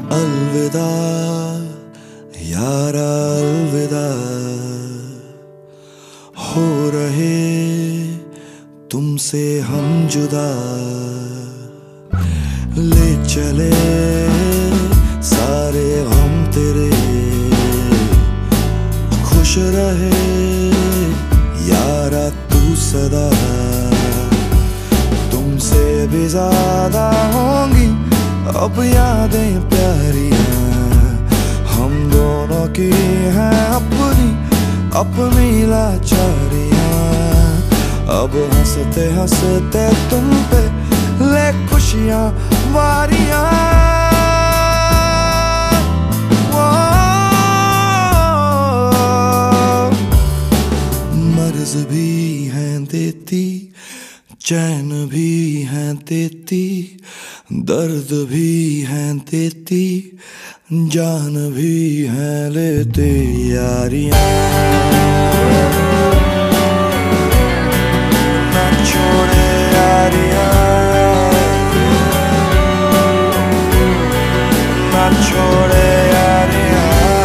अलविदा यारा अलविदा, हो रहे तुमसे हम जुदा। ले चले सारे हम तेरे, खुश रहे यारा तू सदा। तुमसे भी ज्यादा होंगी अब यादें प्यारियां, हम दोनों की हैं अपनी अपनी लाचारियां। अब हंसते हंसते तुम पे ले खुशियां वारियां। मर्ज भी हैं देती, चैन भी हैं देती, दर्द भी हैं देती, जान भी हैं लेते यारियां। ना छोड़े यारियां, ना छोड़े यारियां,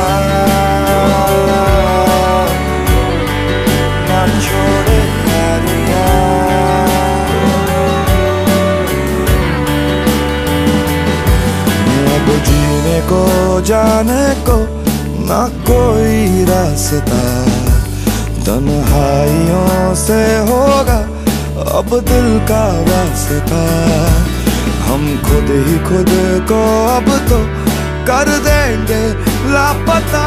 ना छोड़े यारियां। अब जीने को जाने को ना कोई रास्ता, तन्हाइयों से होगा अब दिल का वास्ता। हम खुद ही खुद को अब तो कर देंगे लापता।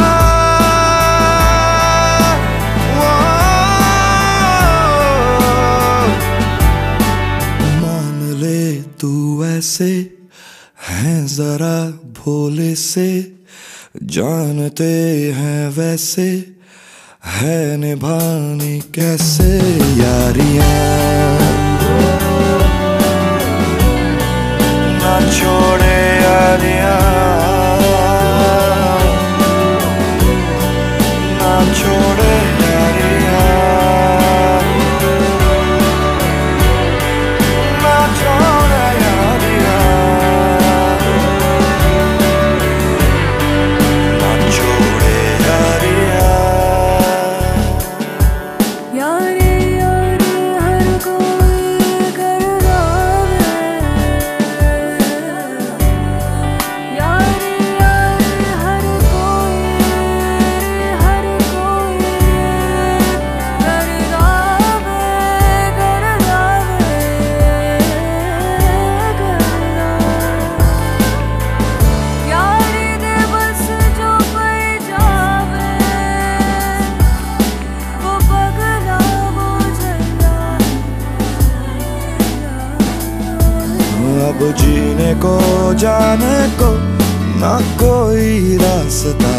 मान ले तू ऐसे हैं जरा भोले से, जानते हैं वैसे है निभानी कैसे यारियां। ना छोड़े यारियां, ना छोड़े यारियां, ना छोड़े यारियां, ना छोड़े यारियां। अब जीने को जाने को ना कोई रास्ता,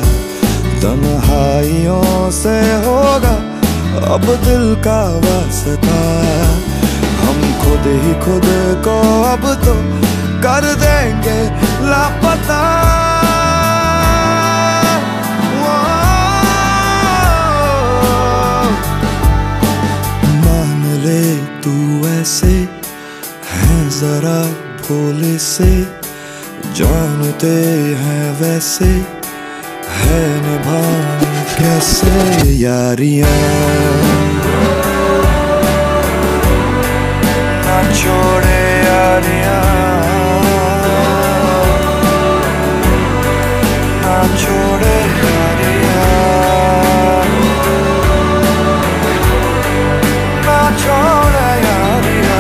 तन्हाइयों से होगा अब दिल का वास्ता। हम खुद ही खुद को अब तो कर देंगे लापता। मान ले तू ऐसे हैं जरा भोले से, जानते हैं वैसे है निभानी कैसे यारियां। ना छोड़े यारियां, ना छोड़े यारियां, ना छोड़े यारियां।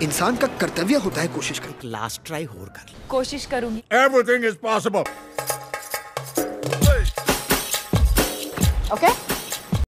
इंसान का कर्तव्य होता है कोशिश करना। लास्ट ट्राई और कर। कोशिश करूंगी। Everything is possible. ओके